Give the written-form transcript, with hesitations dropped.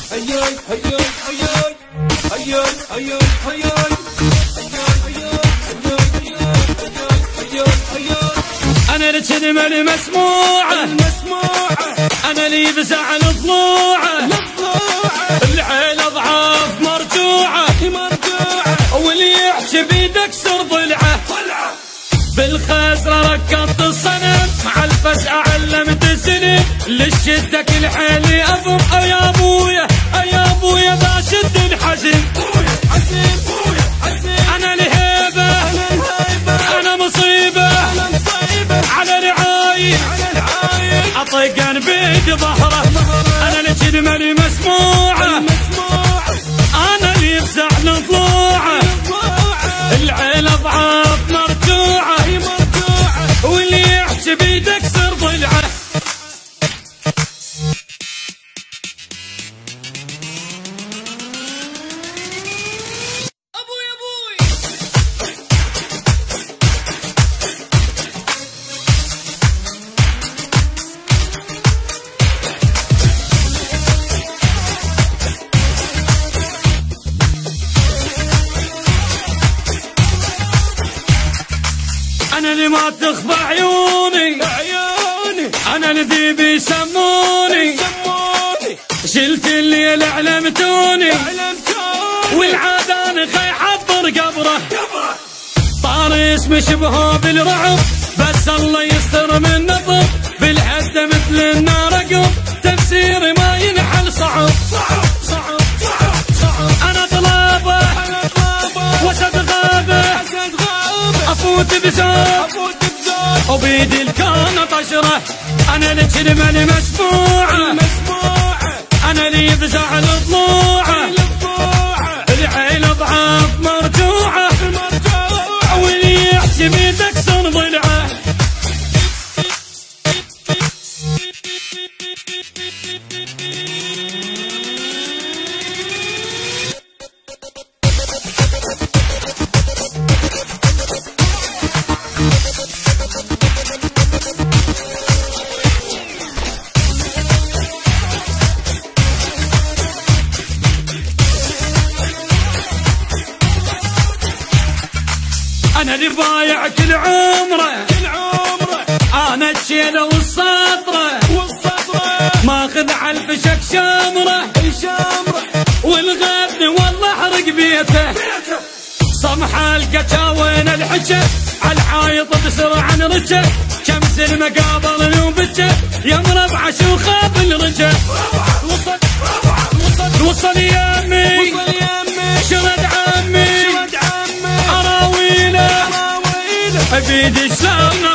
أنا الكلمة المسموعة أنا اللي يفزع الضلوعة العين أضعاف مرجوعة واللي يحكي بيدك سر ضلعه بالخزرة ركضت الصنم مع الفزع علمت السنين للشدة كل حيلي أضم يا ابويا يا ابويا باشد الحزن أنا الهيبة أنا مصيبة على رعاي أطيقن بيد ظهره أنا الكلمة المسموعة أنا اللي يفزع لضلوعه العين أضعاف مرجوعة واللي يحكي بيدك سر ضلعه أنا اللي ما تخفى عيوني أنا اللي بيسموني شلت الليل علمتوني والعادان خي حضر قبره طار اسمي شبهه بالرعب بس الله يستر من نظر بالحد مثل النار قب تفسيري ما ينحل صعب أنا طلابه وسد غابه أفوت بزور وبيدي الكون طشره أنا الكلمة المسموعة أنا اللي يفزع الضلوعة العين أضعاف مرجوعة واللي يحكي بيدك سر ضلعه أنا اللي بايع كل عمره أنا الشيلة والسطرة ماخذ على الفشك شمرة والغبن والله حرق بيته صمح القتاوين الحجة عالحايط بسرعة نرجه شمس المقابل وبجه يا مربع شوخه بالرجه وصل يمي شرد عمي أراويله بيدي شلون